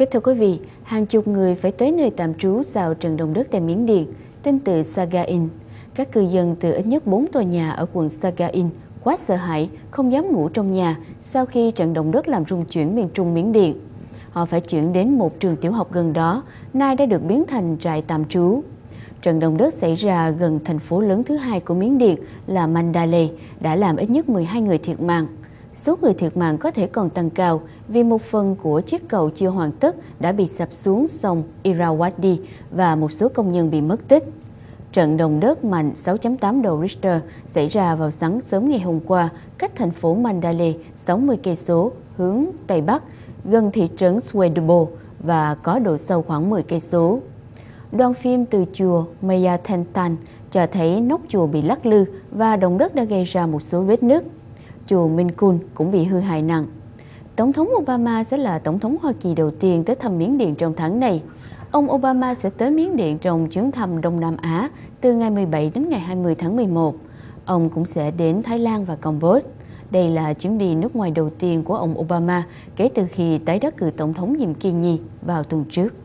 Thưa quý vị, hàng chục người phải tới nơi tạm trú sau trận động đất tại Miến Điện, tin từ Sagaing. Các cư dân từ ít nhất 4 tòa nhà ở quận Sagaing quá sợ hãi, không dám ngủ trong nhà sau khi trận động đất làm rung chuyển miền trung Miến Điện. Họ phải chuyển đến một trường tiểu học gần đó, nay đã được biến thành trại tạm trú. Trận động đất xảy ra gần thành phố lớn thứ hai của Miến Điện là Mandalay đã làm ít nhất 12 người thiệt mạng. Số người thiệt mạng có thể còn tăng cao vì một phần của chiếc cầu chưa hoàn tất đã bị sập xuống sông Irrawaddy và một số công nhân bị mất tích. Trận động đất mạnh 6.8 độ Richter xảy ra vào sáng sớm ngày hôm qua, cách thành phố Mandalay 60 cây số hướng tây bắc, gần thị trấn Swedebo và có độ sâu khoảng 10 cây số. Đoạn phim từ chùa Maya Thentan cho thấy nóc chùa bị lắc lư và động đất đã gây ra một số vết nứt. Chùa Minkun cũng bị hư hại nặng. Tổng thống Obama sẽ là tổng thống Hoa Kỳ đầu tiên tới thăm Miến Điện trong tháng này. Ông Obama sẽ tới Miến Điện trong chuyến thăm Đông Nam Á từ ngày 17 đến ngày 20 tháng 11. Ông cũng sẽ đến Thái Lan và Campuchia. Đây là chuyến đi nước ngoài đầu tiên của ông Obama kể từ khi tái đắc cử tổng thống nhiệm kỳ nhì vào tuần trước.